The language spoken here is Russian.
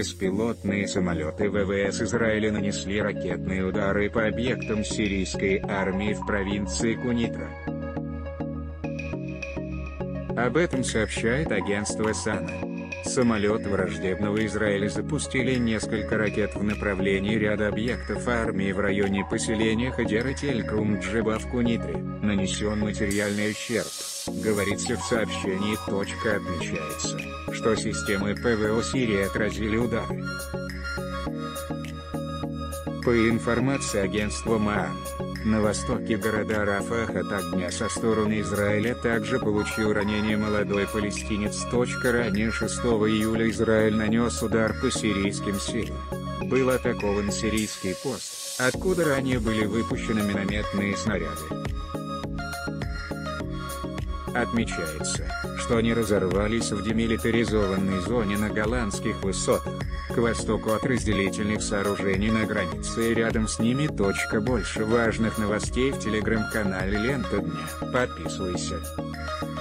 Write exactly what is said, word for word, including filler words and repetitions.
беспилотные самолеты ВВС Израиля нанесли ракетные удары по объектам сирийской армии в провинции Кунитра. Об этом сообщает агентство САНА. Самолеты враждебного Израиля запустили несколько ракет в направлении ряда объектов армии в районе поселения Хадера-Тель-Крум-Джеба в Кунитре. Нанесен материальный ущерб, говорится в сообщении. Отмечается, что системы ПВО Сирии отразили удары. По информации агентства МААН, на востоке города Рафах от огня со стороны Израиля также получил ранение молодой палестинец. Ранее шестого июля Израиль нанес удар по сирийским силам. Был атакован сирийский пост, откуда ранее были выпущены минометные снаряды. Отмечается, что они разорвались в демилитаризованной зоне на Голландских высотах, к востоку от разделительных сооружений на границе и рядом с ними. Больше важных новостей в телеграм-канале Лента Дня. Подписывайся.